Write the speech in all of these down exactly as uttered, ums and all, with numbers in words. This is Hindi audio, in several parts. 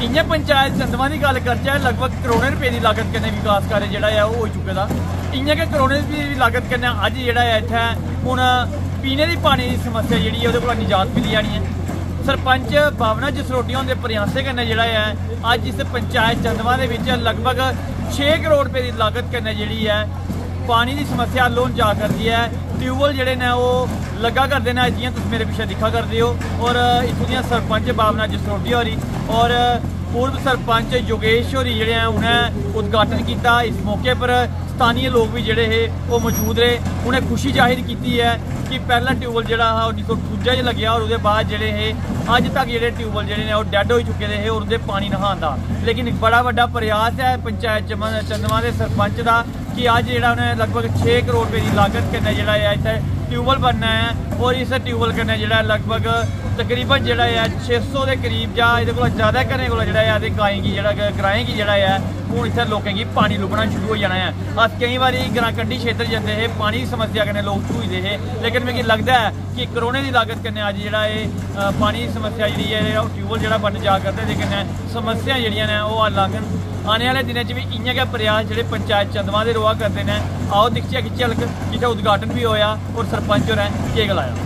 इ'यां पंचायत चंदवा की गल करचै लगभग करोड़ों रुपए की लागत कन्नै विकास कार्य जेह्ड़ा है वो हो चुके दा। इ'यां गै करोड़ों की लागत कन्नै अज्ज जेह्ड़ा है इत्थै हुण पीने की पानी की समस्या जेह्ड़ी है ओह्दे कोला निजात मिली जानी है। सरपंच भावना जसरोटिया हुंदे प्रयासें कन्नै जेह्ड़ा है अज्ज इस पंचायत चंदवा दे विच लगभग छे करोड़ रुपए की लागत कन्नै जेह्ड़ी है पानी की समस्या हल होन जा करदी है। ट्यूबवैल जेह्ड़े ने ओह् लग्गा करदे ने जियां तुस मेरे पिछे दिक्खा करदे हो। और इत्थूं दियां सरपंच भावना जसरोटिया होरी और पूर्व सरपंच योगेश होरी जेह्ड़े हैं उन्हें उद्घाटन किया। इस मौके पर स्थानीय लोग भी जेह्ड़े हे वो मौजूद रहे। उन्हें खुशी जाहिर की है कि पहला ट्यूबवैल जेह्ड़ा हा उन्नीस सौ ठुंजा च लग्या और उसके बाद जेह्ड़े हे अज तक जेह्ड़े ट्यूबवैल जेह्ड़े ने डैड हो चुके थे और उहदे पानी नहान दा। लेकिन एक बड़ा वड्डा प्रयास है पंचायत चंदवा के सरपंच का कि अज जेह्ड़ा उन्हें लगभग छे करोड़ रुपए की लागत कन्नै जेह्ड़ा है इत्थै ट्यूबवैल बनना है। और इस ट्यूबवैल कन्नै जेह्ड़ा लगभग तकरीबन जेह्ड़ा है छे सौ के करीब जां इहदे कोला ज़्यादा घरें कोला जेह्ड़ा है गाएं गी जेह्ड़ा ग्राएं गी जेह्ड़ा है हूँ इत्थै लोकें गी पानी लुभना शुरू हो जाना है। अस केईं बारी ग्रां कंढी क्षेत्र जंदे हे पानी की समस्या कन्नै लोग झूझदे हे, लेकिन मिगी लगदा है कि करोड़ें की लागत कन्नै अज्ज जेह्ड़ा एह् पानी की समस्या जेह्ड़ी है ट्यूबवैल जेह्ड़ा बन जा करदा ते कन्नै समस्या जेह्ड़ियां ने ओह् हल आङन। आने वाले दिनों च भी इ'यां गै प्रयास जेह्ड़े पंचायत चंदवा दे रोआ करदे ने। आओ दिखचै कि झलक जित्थै उद्घाटन भी होया और सरपंच होरें केह् गलाया।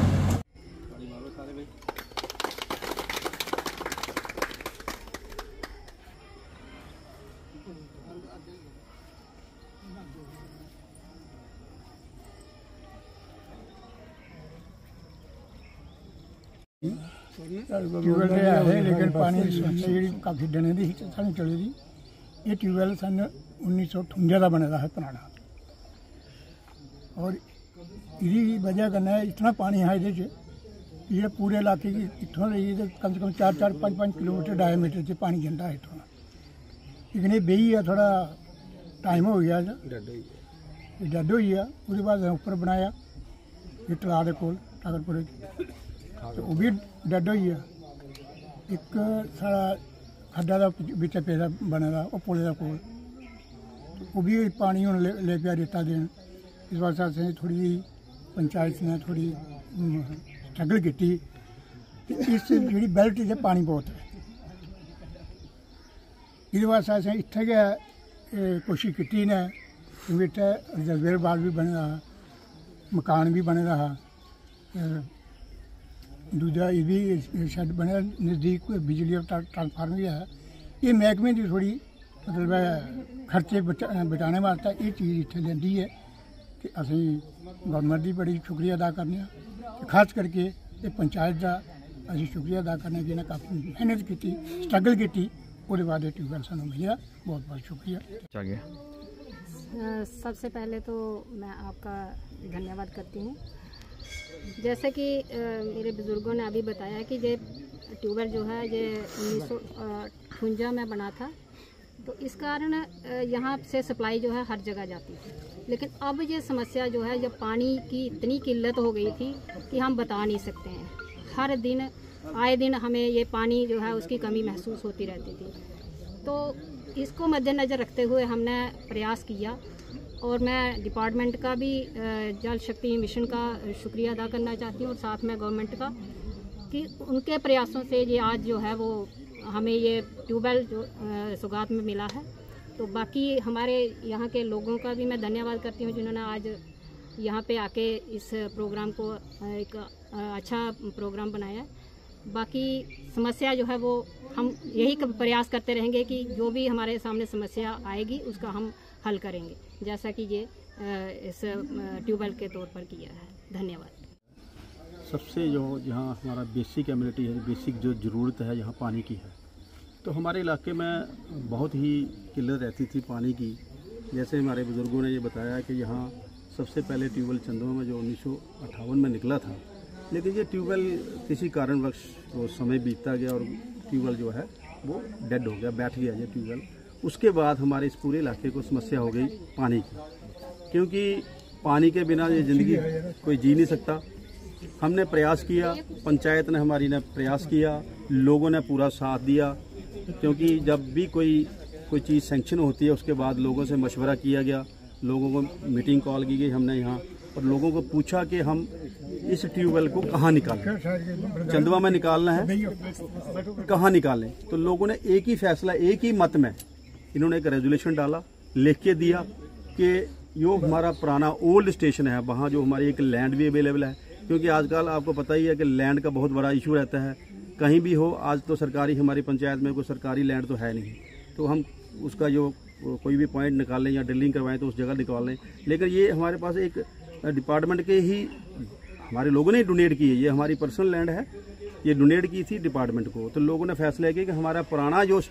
ट्यूबवैल है लेकिन पानी की समस्या जी काफ़ी दिनों की सानू चली दी। ये ट्यूबवैल सन उन्नीस सौ ठुंजा का बने है पुराना और इसकी वजह कन्नै इतना पानी है ये जो पूरे इलाके की इतों लेइए कम से कम चार चार पाँच पाँच किलोमीटर डायमीटर से पानी जंदा है इतों। लेकिन ये बेही है थोड़ा टाइम हो गया डैड हो गया। उसके बाद उपर बनाया ये तलाऽ के कोल टाकरपुरे तो वह भी डैड हो गया। एक सारा खड्डा का बिच पेदा बने दा वो पुले का कोल वो भी पानी हूँ ले, ले पिया रेता देन। इस वास्ते असें थोड़ी पंचायत ने थोड़ी स्ट्रगल की। इस जी बेल्ट से पानी बहुत है इस वास्ते असें इत्थै गै कोशिश की ने क्योंकि इत्थै रिजर्वेयर भी बने दा मकान भी बने दा हा दूजा ये भी शैड बने नज़दीक बिजली का ट्रांसफार्मर भी है। ये महकमे की थोड़ी मतलब खर्चे बचा बचाने वास्ते ये चीज़ इत्थे लेंदी है कि असी गौरमेंट की बड़ी शुक्रिया अदा करने खास करके ये पंचायत का असी शुक्रिया अदा करने जिन्हें काफ़ी मेहनत की स्ट्रगल की उसके बाद ये ट्यूबवैल सानू मिला। बहुत बहुत शुक्रिया। सबसे पहले तो मैं आपका धन्यवाद करती हूँ। जैसे कि आ, मेरे बुज़ुर्गों ने अभी बताया कि ये ट्यूबवेल जो है ये उन्नीस सौ अठवंजा में बना था तो इस कारण यहाँ से सप्लाई जो है हर जगह जाती थी। लेकिन अब ये समस्या जो है जब पानी की इतनी किल्लत हो गई थी कि हम बता नहीं सकते हैं। हर दिन आए दिन हमें ये पानी जो है उसकी कमी महसूस होती रहती थी। तो इसको मद्देनज़र रखते हुए हमने प्रयास किया और मैं डिपार्टमेंट का भी जल शक्ति मिशन का शुक्रिया अदा करना चाहती हूँ और साथ में गवर्नमेंट का कि उनके प्रयासों से ये आज जो है वो हमें ये ट्यूबवेल जो सौगात में मिला है। तो बाकी हमारे यहाँ के लोगों का भी मैं धन्यवाद करती हूँ जिन्होंने आज यहाँ पे आके इस प्रोग्राम को एक अच्छा प्रोग्राम बनाया। बाकी समस्या जो है वो हम यही प्रयास करते रहेंगे कि जो भी हमारे सामने समस्या आएगी उसका हम हल करेंगे जैसा कि ये इस ट्यूबवेल के तौर पर किया है। धन्यवाद। सबसे जो जहाँ हमारा बेसिक एमिनिटी है बेसिक जो ज़रूरत है यहाँ पानी की है तो हमारे इलाके में बहुत ही किल्लत रहती थी पानी की। जैसे हमारे बुज़ुर्गों ने ये बताया कि यहाँ सबसे पहले ट्यूबवेल चंदवा में जो उन्नीस सौ अट्ठावन में निकला था, लेकिन ये ट्यूबवेल किसी कारणवश वो समय बीतता गया और ट्यूबवेल जो है वो डेड हो गया, बैठ गया ये ट्यूबवेल। उसके बाद हमारे इस पूरे इलाके को समस्या हो गई पानी की, क्योंकि पानी के बिना ये ज़िंदगी कोई जी नहीं सकता। हमने प्रयास किया, पंचायत ने हमारी ने प्रयास किया, लोगों ने पूरा साथ दिया, क्योंकि जब भी कोई कोई चीज़ सैंक्शन होती है उसके बाद लोगों से मशवरा किया गया, लोगों को मीटिंग कॉल की गई। हमने यहाँ और लोगों को पूछा कि हम इस ट्यूबवेल को कहाँ निकालें, चंदवा में निकालना है, कहाँ निकालें। तो लोगों ने एक ही फैसला, एक ही मत में इन्होंने एक रेजोल्यूशन डाला, लिख के दिया कि यो हमारा पुराना ओल्ड स्टेशन है, वहाँ जो हमारी एक लैंड भी अवेलेबल है, क्योंकि आजकल आपको पता ही है कि लैंड का बहुत बड़ा इशू रहता है। कहीं भी हो, आज तो सरकारी, हमारी पंचायत में कोई सरकारी लैंड तो है नहीं, तो हम उसका जो कोई भी पॉइंट निकालें या ड्रिलिंग करवाएं तो उस जगह निकाल लें। लेकिन ये हमारे पास एक डिपार्टमेंट के ही हमारे लोगों ने डोनेट की है, ये हमारी पर्सनल लैंड है, ये डोनेट की थी डिपार्टमेंट को। तो लोगों ने फैसला किया कि हमारा पुराना जो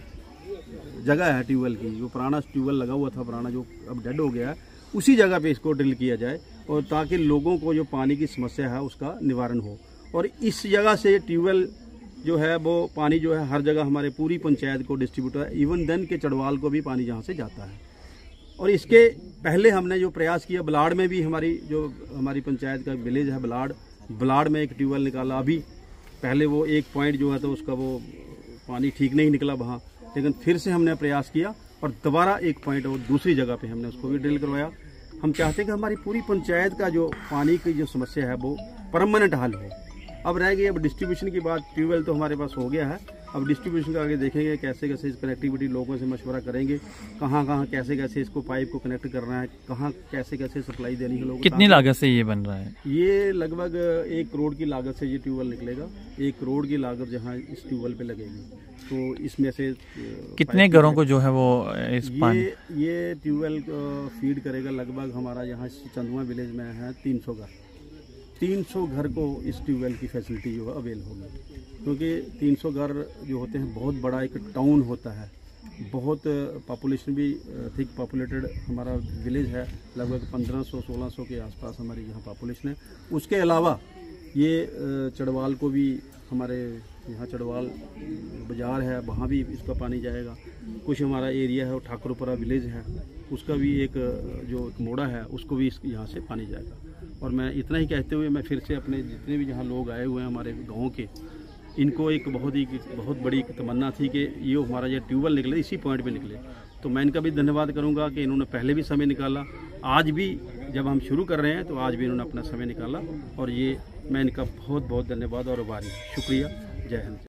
जगह है ट्यूबवेल की, जो पुराना ट्यूबवेल लगा हुआ था पुराना, जो अब डेड हो गया है, उसी जगह पे इसको ड्रिल किया जाए, और ताकि लोगों को जो पानी की समस्या है उसका निवारण हो। और इस जगह से ट्यूबवेल जो है वो पानी जो है हर जगह हमारे पूरी पंचायत को डिस्ट्रीब्यूट है, इवन देन के चढ़वाल को भी पानी जहाँ से जाता है। और इसके पहले हमने जो प्रयास किया, बलाड़ में भी हमारी जो हमारी पंचायत का विलेज है बलाड़, बलाड़ में एक ट्यूबवेल निकाला। अभी पहले वो एक पॉइंट जो है तो उसका वो पानी ठीक नहीं निकला वहाँ, लेकिन फिर से हमने प्रयास किया और दोबारा एक पॉइंट और दूसरी जगह पे हमने उसको भी ड्रिल करवाया। हम चाहते हैं कि हमारी पूरी पंचायत का जो पानी की जो समस्या है वो परमानेंट हल हो। अब रह गई अब डिस्ट्रीब्यूशन की बात। ट्यूबवेल तो हमारे पास हो गया है, अब डिस्ट्रीब्यूशन का आगे देखेंगे कैसे कैसे इस कनेक्टिविटी, लोगों से मशवरा करेंगे कहाँ कहाँ कैसे कैसे इसको पाइप को कनेक्ट करना है, कहाँ कैसे कैसे सप्लाई देनी है लोगों को। कितनी लागत से ये बन रहा है? ये लगभग एक करोड़ की लागत से ये ट्यूबवेल निकलेगा। एक करोड़ की लागत जहाँ इस ट्यूबवेल पे लगेगी, तो इसमें से कितने घरों को जो है वो इस पानी ये ये ट्यूबवेल फीड करेगा। लगभग हमारा यहाँ चंदवा विलेज में है तीन सौ घर, तीन सौ घर को इस ट्यूबवेल की फैसिलिटी जो है अवेल होगी, क्योंकि तीन सौ घर जो होते हैं बहुत बड़ा एक टाउन होता है, बहुत पॉपुलेशन भी थिक पॉपुलेटेड हमारा विलेज है, लगभग पंद्रह सौ सोलह सौ के आसपास हमारी यहाँ पॉपुलेशन है। उसके अलावा ये चढ़वाल को भी, हमारे यहाँ चढ़वाल बाज़ार है वहाँ भी इसका पानी जाएगा। कुछ हमारा एरिया है वो ठाकुरपुरा विलेज है, उसका भी एक जो एक मोड़ा है उसको भी यहाँ से पानी जाएगा। और मैं इतना ही कहते हुए मैं फिर से अपने जितने भी यहाँ लोग आए हुए हैं हमारे गाँव के, इनको एक बहुत ही बहुत बड़ी एक तमन्ना थी कि ये हमारा ये ट्यूबवेल निकले, इसी पॉइंट पे निकले। तो मैं इनका भी धन्यवाद करूंगा कि इन्होंने पहले भी समय निकाला, आज भी जब हम शुरू कर रहे हैं तो आज भी इन्होंने अपना समय निकाला, और ये मैं इनका बहुत बहुत धन्यवाद और आभारी, शुक्रिया। जय हिंद।